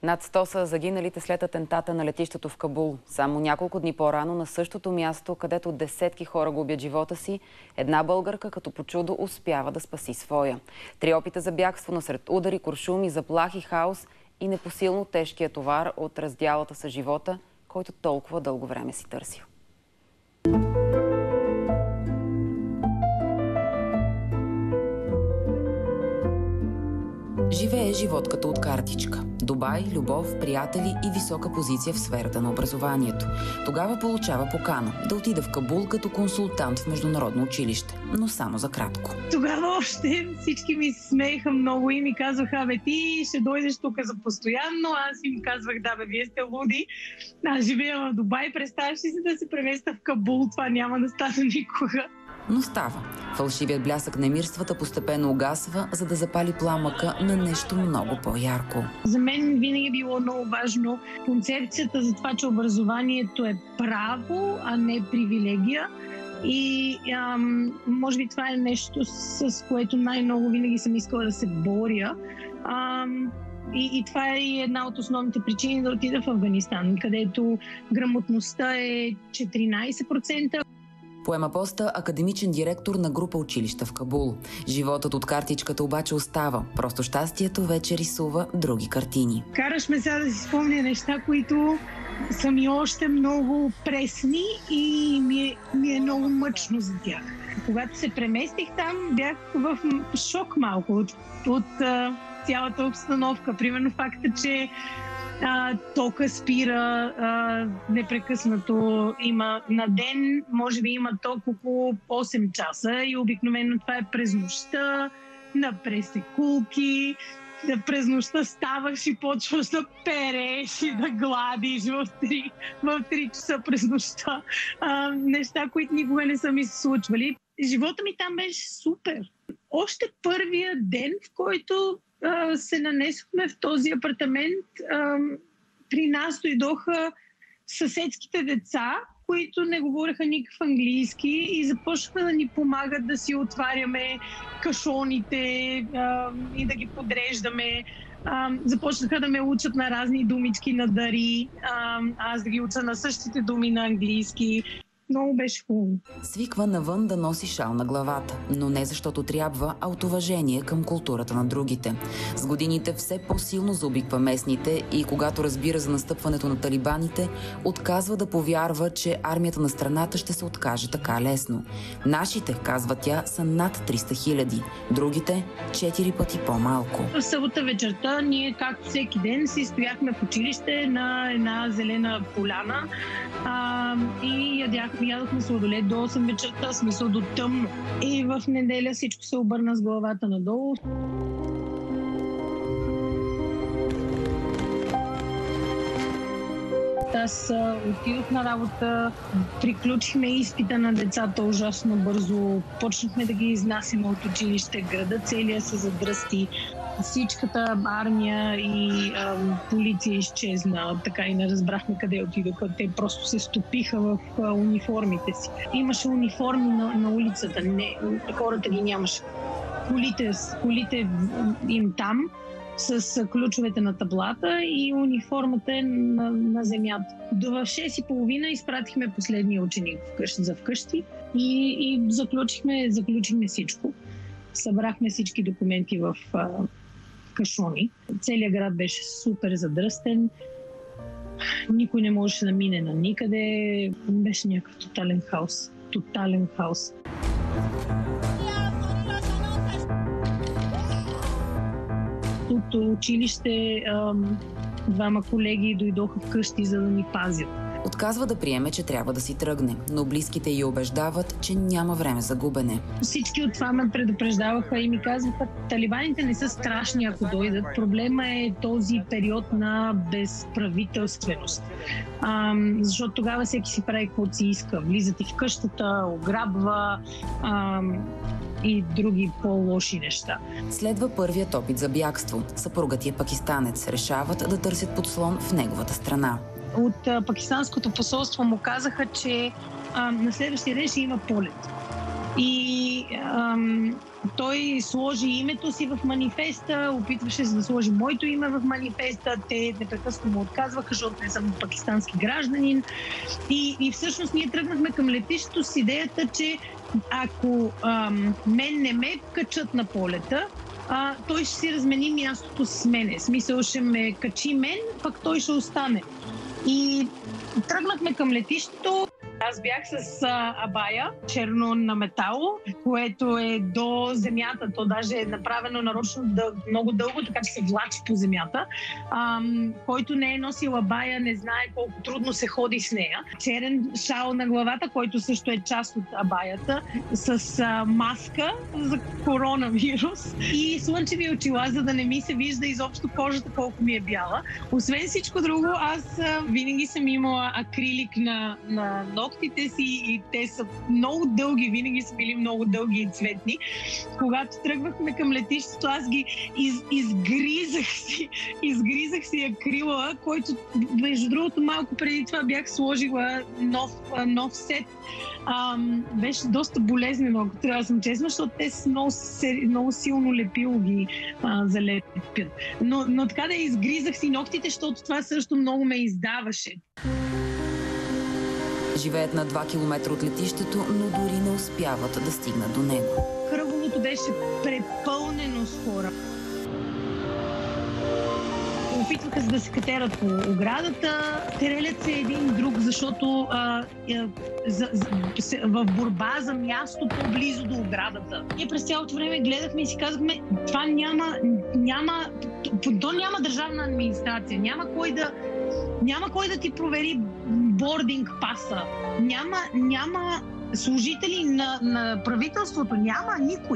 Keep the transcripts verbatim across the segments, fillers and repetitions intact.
Над сто са загиналите след атентата на летището в Кабул. Само няколко дни по-рано на същото място, където десетки хора губят живота си, една българка като по чудо успява да спаси своя. Три опита за бягство насред удари, куршуми, заплахи, хаос и непосилно тежкия товар от раздялата с живота, който толкова дълго време си търсил. Живее живот като от картичка. Дубай, любов, приятели и висока позиция в сферата на образованието. Тогава получава покана да отида в Кабул като консултант в международно училище, но само за кратко. Тогава още всички ми се смееха много и ми казваха: бе, ти ще дойдеш тук за постоянно. Аз им казвах: да, бе, вие сте луди. Аз живея в Дубай, представяш ли си да се преместа в Кабул? Това няма да стане никога. Но става. Фалшивият блясък на емирствата постепенно угасва, за да запали пламъка на нещо много по-ярко. За мен винаги е било много важно концепцията за това, че образованието е право, а не привилегия. И ам, може би това е нещо, с което най-много винаги съм искала да се боря. Ам, И, и това е една от основните причини да отида в Афганистан, където грамотността е четиринайсет процента. Поема поста академичен директор на група училища в Кабул. Животът от картичката обаче остава. Просто щастието вече рисува други картини. Караш ме сега да си спомня неща, които са ми още много пресни и ми е, ми е много мъчно за тях. Когато се преместих там, бях в шок малко от, от а, цялата обстановка. Примерно факта, че А, тока спира а, непрекъснато. Има на ден, може би има ток около осем часа и обикновено това е през нощта, на пресекулки. През нощта ставаш и почваш да переш и да гладиш в три, в три часа през нощта. А, неща, които никога не са ми се случвали. Живота ми там беше супер. Още първия ден, в който се нанесохме в този апартамент, при нас дойдоха съседските деца, които не говореха никакъв английски и започнаха да ни помагат да си отваряме кашоните и да ги подреждаме. Започнаха да ме учат на разни думички на дари, аз да ги уча на същите думи на английски. Много беше хубаво. Свиква навън да носи шал на главата, но не защото трябва, а от уважение към културата на другите. С годините все по-силно заобиква местните и когато разбира за настъпването на талибаните, отказва да повярва, че армията на страната ще се откаже така лесно. Нашите, казва тя, са над триста хиляди, другите четири пъти по-малко. В събота вечерта ние, както всеки ден, си стояхме в училище на една зелена поляна а, и ядяхме ядохме сладолед до осем вечерта, смисъл до тъмно. И в неделя всичко се обърна с главата надолу. Аз отидох на работа, приключихме изпита на децата ужасно бързо, почнахме да ги изнасяме от училище, града целия се задръсти. Всичката армия и ам, полиция изчезна, така и не разбрахме къде отидоха. Те просто се стопиха в а, униформите си. Имаше униформи на, на улицата, не, хората ги нямаше. Колите, колите им там с ключовете на таблата и униформата е на, на земята. В шест и половина изпратихме последния ученик вкъщи, за вкъщи и, и заключихме, заключихме всичко. Събрахме всички документи в а, кашони. Целият град беше супер задръстен. Никой не можеше да мине на никъде. Беше някакъв тотален хаос. Тотален хаос. От училище двама колеги дойдоха вкъщи, за да ни пазят. Отказва да приеме, че трябва да си тръгне, но близките й убеждават, че няма време за губене. Всички от това ме предупреждаваха и ми казваха: талибаните не са страшни, ако дойдат. Проблема е този период на безправителственост. А, защото тогава всеки си прави каквото си иска. Влизат и в къщата, ограбва а, и други по-лоши неща. Следва първият опит за бягство. Съпругът е пакистанец. Решават да търсят подслон в неговата страна. От а, пакистанското посолство му казаха, че а, на следващия ден ще има полет. И И ам, той сложи името си в манифеста, опитваше се да сложи моето име в манифеста. Те непрекъснато му отказваха, защото не съм пакистански гражданин. И, и всъщност ние тръгнахме към летището с идеята, че ако ам, мен не ме качат на полета, а, той ще си размени мястото с мене. В смисъл, ще ме качи мен, пък той ще остане. И тръгнахме към летището. Аз бях с а, абая, черно на метал, което е до земята. То даже е направено нарочно дъл, много дълго, така че се влачи по земята. Ам, който не е носил абая, не знае колко трудно се ходи с нея. Черен шал на главата, който също е част от абаята, с а, маска за коронавирус и слънчеви очила, за да не ми се вижда изобщо кожата колко ми е бяла. Освен всичко друго, аз а, винаги съм имала акрилик на, на ногтите си и те са много дълги, винаги са били много дълги и цветни. Когато тръгвахме към летището, аз ги из, изгризах си, изгризах си акрила, който, между другото, малко преди това бях сложила нов, нов сет. Ам, беше доста болезнено, ако трябва да съм честна, защото те са много, много силно лепило ги а, залепят. Но, но така да изгризах си ногтите, защото това също много ме издаваше. Живеят на два километра от летището, но дори не успяват да стигнат до него. Кръговото беше препълнено с хора. Опитваха се да се катерат по оградата, терелят се един друг, защото а, а, за, за, в борба за място по-близо до оградата. Ние през цялото време гледахме и си казахме, това няма, няма, то няма държавна администрация, няма кой да, няма кой да ти провери бординг паса, няма, няма служители на, на правителството, няма никой.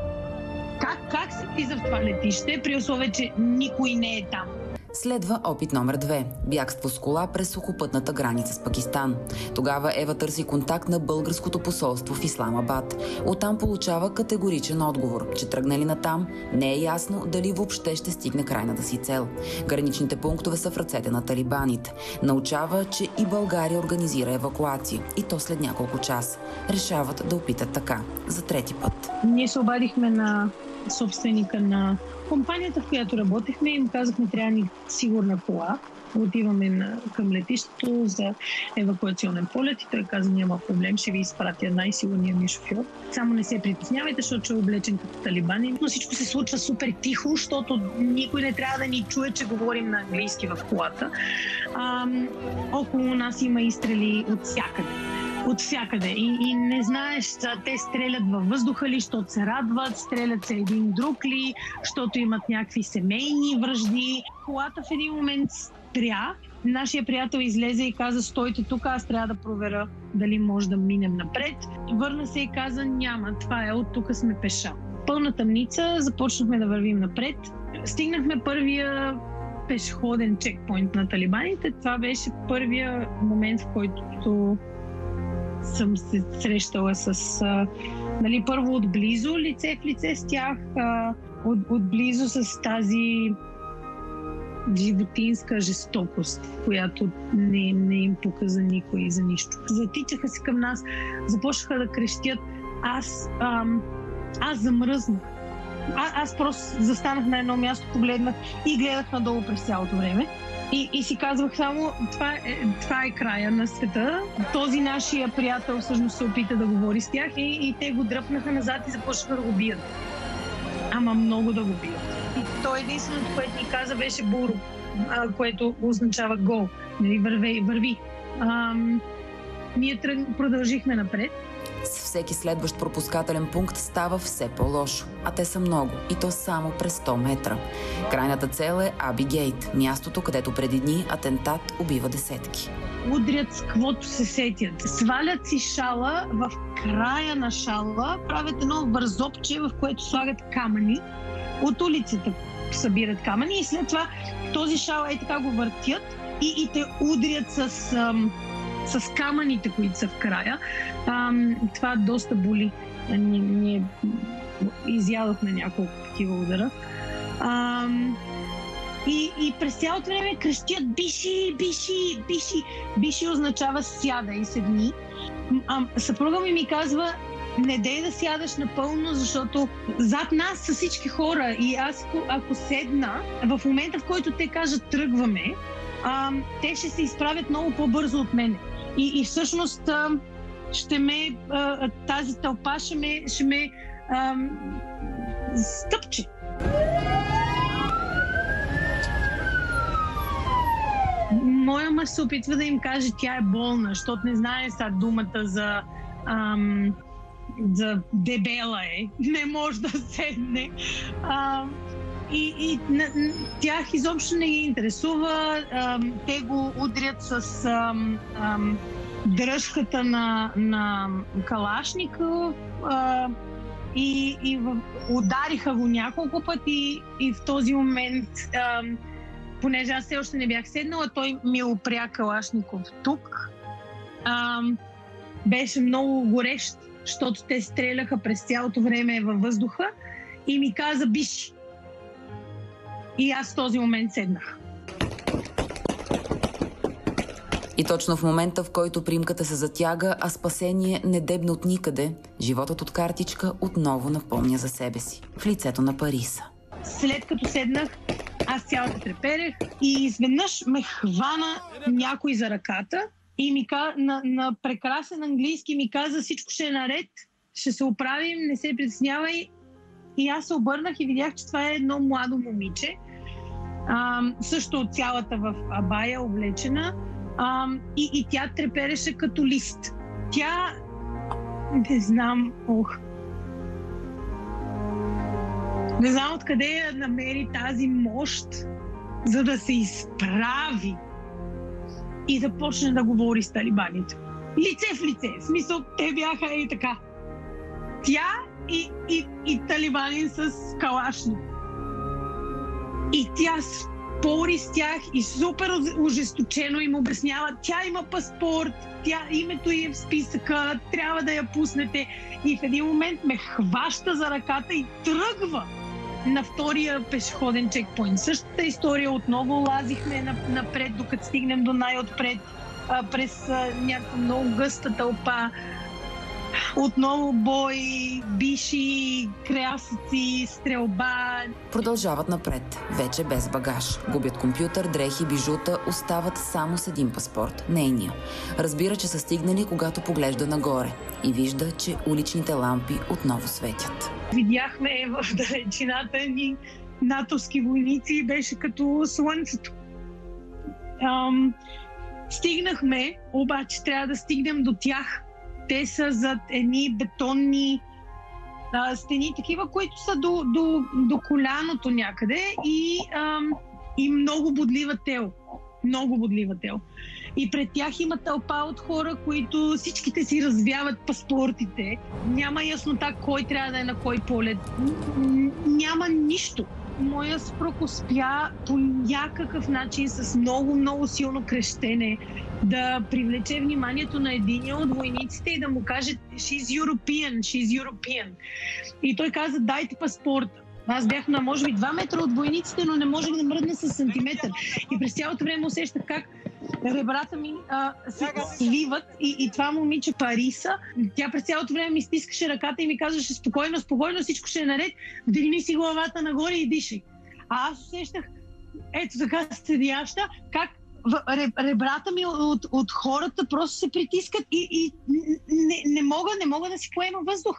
Как, как се влиза в това летище, при условие, че никой не е там? Следва опит номер две – бягство с кола през сухопътната граница с Пакистан. Тогава Ева търси контакт на българското посолство в Исламабад. Оттам получава категоричен отговор, че тръгнали натам, не е ясно дали въобще ще стигне крайната си цел. Граничните пунктове са в ръцете на талибаните. Научава, че и България организира евакуации. И то след няколко часа. Решават да опитат така, за трети път. Ние се обадихме на собственика на компанията, в която работехме, им казахме, трябва ни сигурна кола. Отиваме на, към летището за евакуационен полет и той каза, няма проблем, ще ви изпратя най-сигурния ми шофьор. Само не се притеснявайте, защото е облечен като талибани. Но всичко се случва супер тихо, защото никой не трябва да ни чуе, че говорим на английски в колата. А, около нас има изстрели от всякъде. От всякъде. И, и не знаеш, те стрелят във въздуха ли, защото се радват, стрелят се един друг ли, защото имат някакви семейни вражди. Колата в един момент спря. Нашия приятел излезе и каза, стойте тук, аз трябва да проверя дали може да минем напред. Върна се и каза, няма, това е, от тук сме пеша. Пълна тъмница, започнахме да вървим напред. Стигнахме първия пешеходен чекпоинт на талибаните. Това беше първия момент, в който съм се срещала с, а, нали, първо отблизо, лице в лице с тях, а, от, отблизо с тази животинска жестокост, която не, не им показа никой за нищо. Затичаха се към нас, започнаха да крещят. Аз, ам, аз замръзнах. А, аз просто застанах на едно място, погледнах и гледах надолу през цялото време. И, и си казвах само, това е, това е края на света. Този нашия приятел всъщност се опита да говори с тях и, и те го дръпнаха назад и започнаха да го бият. Ама много да го бият. И то единственото, което ни каза, беше буру, а, което означава гол. Нали, върви, върви. А, ние тръг... продължихме напред. С всеки следващ пропускателен пункт става все по-лошо, а те са много, и то само през сто метра. Крайната цел е Аби Гейт, мястото, където преди дни атентат убива десетки. Удрят с каквото се сетят. Свалят си шала, в края на шала правят едно вързопче, в което слагат камъни. От улицата събират камъни и след това този шал е така го въртят и, и те удрят с... Ам, с камъните, които са в края. А, това доста боли. Ние, ние изядохме няколко такива удара. А, и, и през цялото време крещят биши, биши, биши. Биши означава сяда и седни. А, съпруга ми ми казва, не дей да сядаш напълно, защото зад нас са всички хора и аз ако, ако седна, в момента в който те кажат тръгваме, а, те ще се изправят много по-бързо от мен. И, и всъщност а, ще ме, а, тази тълпа ще ме, ще ме а, стъпче. Моя мъж се опитва да им каже, тя е болна, защото не знае сега думата за, ам, за дебела е, не може да седне. А, и и на, тях изобщо не ги интересува. Ам, те го удрят с ам, ам, дръжката на, на Калашников а, и, и в, удариха го няколко пъти и в този момент ам, понеже аз все още не бях седнала, той ми опря Калашников тук. А, беше много горещ, защото те стреляха през цялото време във въздуха и ми каза биши. И аз в този момент седнах. И точно в момента, в който примката се затяга, а спасение не дебне от никъде, животът от картичка отново напомня за себе си. В лицето на Париса. След като седнах, аз цялата треперех и изведнъж ме хвана някой за ръката и ми ка, на, на прекрасен английски ми каза, всичко ще е наред, ще се оправим, не се притеснявай. И аз се обърнах и видях, че това е едно младо момиче, а, също цялата в абая облечена, а, и, и тя трепереше като лист. Тя, не знам, ох, не знам откъде я намери тази мощ, за да се изправи и да почне да говори с талибаните. Лице в лице. В смисъл, те бяха и така. Тя и, и, и талибанин с калашник. И тя спори с тях и супер ожесточено им обяснява. Тя има паспорт, тя, името ѝ е в списъка, трябва да я пуснете. И в един момент ме хваща за ръката и тръгва на втория пешеходен чекпоинт. Същата история, отново лазихме напред, докато стигнем до най-отпред, а, през а, някаква много гъста тълпа. Отново бой, биши, крясъци, стрелба. Продължават напред, вече без багаж. Губят компютър, дрехи, бижута, остават само с един паспорт, нейния. Разбира, че са стигнали, когато поглежда нагоре и вижда, че уличните лампи отново светят. Видяхме в далечината ни натовски войници и беше като слънцето. Ам, стигнахме, обаче трябва да стигнем до тях. Те са зад едни бетонни а, стени, такива, които са до, до, до коляното някъде и, ам, и много бодлива тел. Много бодлива тел. И пред тях има тълпа от хора, които всичките си развяват паспортите. Няма яснота кой трябва да е на кой полет. Няма нищо. Моя съпруг успя по някакъв начин с много, много силно крещене да привлече вниманието на единия от войниците и да му каже she's European, she's European. И той каза, дайте паспорта. Аз бях на може би два метра от войниците, но не можех да мръдна с сантиметър. И през цялото време усещах как ребрата ми а, се свиват и, и това момиче Париса, тя през цялото време ми стискаше ръката и ми казваше спокойно, спокойно, всичко ще е наред, вдигни си главата нагоре и дишай. А аз усещах, ето така седяща, как ребрата ми от, от хората просто се притискат и, и не, не, мога, не мога да си поема въздух.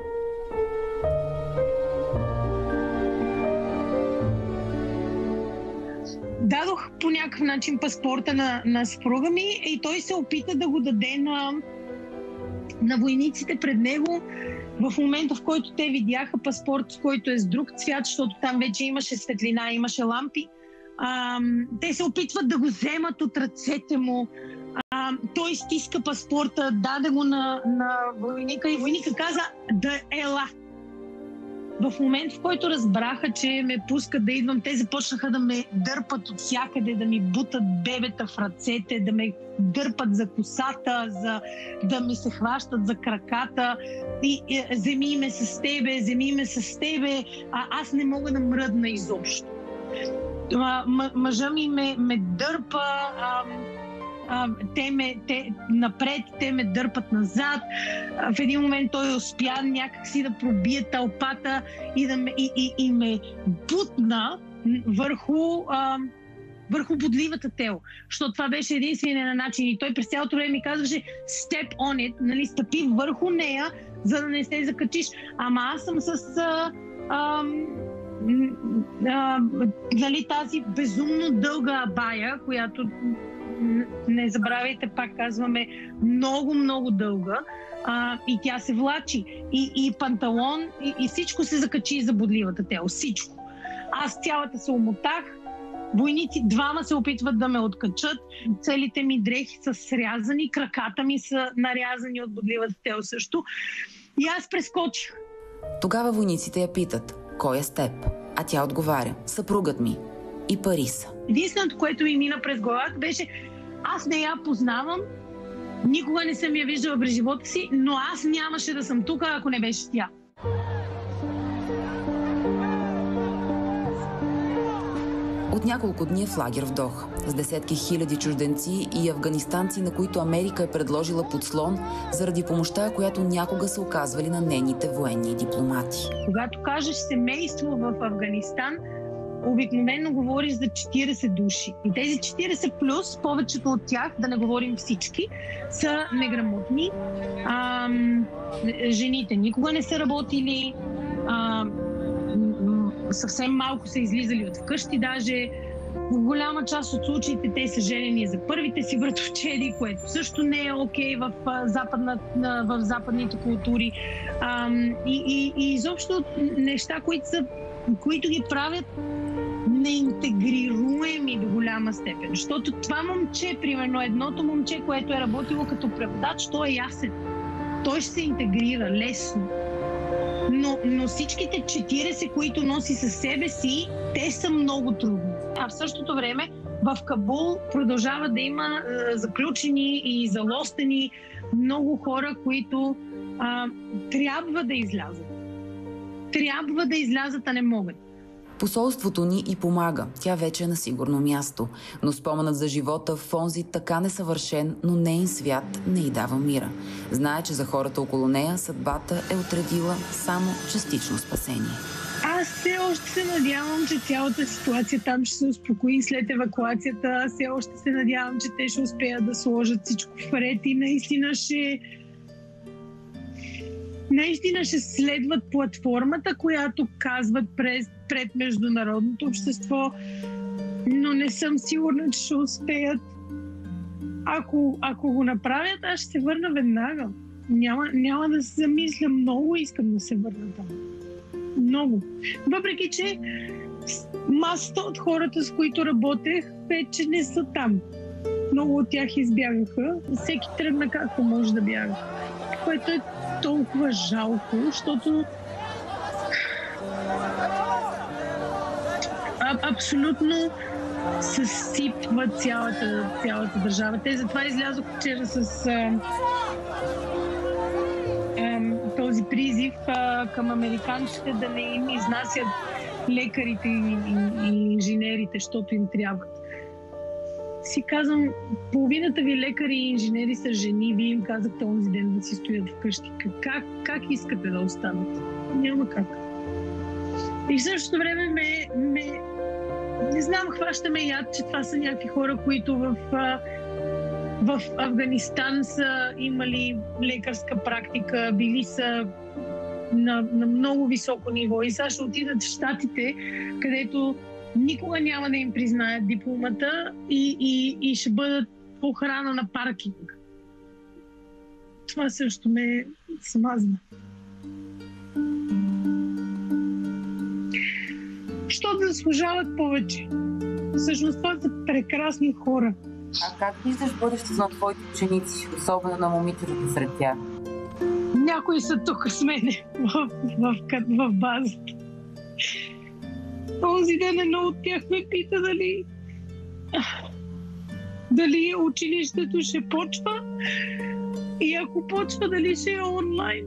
Дадох по някакъв начин паспорта на, на съпруга ми и той се опита да го даде на, на войниците пред него. В момента, в който те видяха паспорт, който е с друг цвят, защото там вече имаше светлина, имаше лампи, а, те се опитват да го вземат от ръцете му. А, той стиска паспорта, даде го на, на войника и войника каза да ела. В момент, в който разбраха, че ме пускат да идвам, те започнаха да ме дърпат от всякъде, да ми бутат бебета в ръцете, да ме дърпат за косата, за, да ми се хващат за краката. И, и вземи ме с тебе, вземи ме с тебе, а аз не мога да мръдна изобщо. М- мъжа ми ме, ме дърпа, а, а, те ме те, напред, те ме дърпат назад. А, в един момент той успя някакси да пробие тълпата и, да ме, и, и, и ме бутна върху, а, върху бодливата тело. Защото това беше единствения начин. И той през цялото време ми казваше step on it, нали, стъпи върху нея, за да не се закачиш. Ама аз съм с... А, а, а, нали, тази безумно дълга абая, която, не забравяйте, пак казваме, много, много дълга, а, и тя се влачи. И, и панталон, и, и всичко се закачи за бодливата тело. Всичко. Аз цялата се умотах, войници двама се опитват да ме откачат, целите ми дрехи са срязани, краката ми са нарязани от бодливата тело също. И аз прескочих. Тогава войниците я питат: кой е с теб? А тя отговаря: съпругът ми и Париса. Единственото, което ми мина през главата, беше: аз не я познавам, никога не съм я виждала през живота си, но аз нямаше да съм тук, ако не беше тя. От няколко дни е в лагер в Доха с десетки хиляди чужденци и афганистанци, на които Америка е предложила подслон заради помощта, която някога са оказвали на нейните военни и дипломати. Когато кажеш семейство в Афганистан, обикновено говориш за четирийсет души. И тези четирийсет плюс, повечето от тях, да не говорим всички, са неграмотни. Ам, жените никога не са работили, ам, съвсем малко са излизали от вкъщи даже. В голяма част от случаите те са женени за първите си братовчеди, което също не е окей в, западна, в западните култури. Ам, и, и, и изобщо неща, които, са, които ги правят неинтегрируеми до голяма степен. Защото това момче, примерно едното момче, което е работило като преводач, то е ясен. Той ще се интегрира лесно. Но, но всичките четирийсет, които носи със себе си, те са много трудни. А в същото време в Кабул продължава да има е, заключени и залостени много хора, които а, трябва да излязат. Трябва да излязат, а не могат. Посолството ни и помага. Тя вече е на сигурно място. Но споменът за живота в онзи така несъвършен, но неин свят не й дава мира. Знае, че за хората около нея съдбата е отредила само частично спасение. Аз все още се надявам, че цялата ситуация там ще се успокои след евакуацията. Аз все още се надявам, че те ще успеят да сложат всичко в ред и наистина ще... Наистина ще следват платформата, която казват през, пред международното общество, но не съм сигурна, че ще успеят. Ако, ако го направят, аз ще се върна веднага. Няма, няма да се замисля много, искам да се върна там. Много. Въпреки че масата от хората, с които работех, вече не са там. Много от тях избягаха. Всеки тръгна както може да бяга. Което е толкова жалко, защото а, абсолютно съсипва цялата, цялата държава. Те затова излязох вчера с а, а, този призив а, към американците да не им изнасят лекарите и, и, и инженерите, защото им трябват. Си казвам, половината ви лекари и инженери са жени, вие им казахте онзи ден да си стоят вкъщи. Как, как искате да останат? Няма как. И в същото време ме, ме не знам, хващаме яд, че това са някакви хора, които в, в Афганистан са имали лекарска практика, били са на, на много високо ниво и сега ще отидат в Щатите, където никога няма да им признаят дипломата и, и, и ще бъдат охрана на паркинг. Това също ме смазна. Що да заслужават повече? Всъщност това са прекрасни хора. А как виждаш бъдещето на твоите ученици, особено на момичетата сред тях? Някои са тук с мене в, в, в, в базата. Този ден едно от тях ме пита дали дали училището ще почва и ако почва, дали ще е онлайн.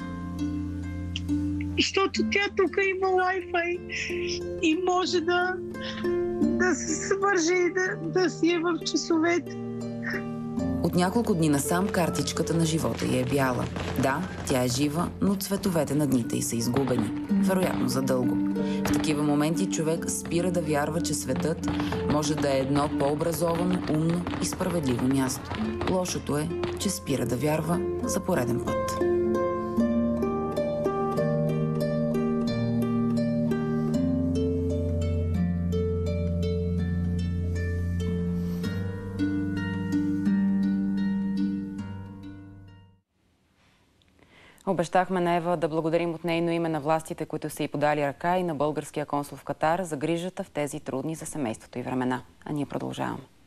Защото тя тук има Wi-Fi и може да да се свърже и да, да си е в часовете. От няколко дни насам картичката на живота й е бяла. Да, тя е жива, но цветовете на дните й са изгубени. Вероятно за дълго. В такива моменти човек спира да вярва, че светът може да е едно по-образовано, умно и справедливо място. Лошото е, че спира да вярва за пореден път. Обещахме на Ева да благодарим от нейно име на властите, които са й подали ръка, и на българския консул в Катар за грижата в тези трудни за семейството и времена. А ние продължаваме.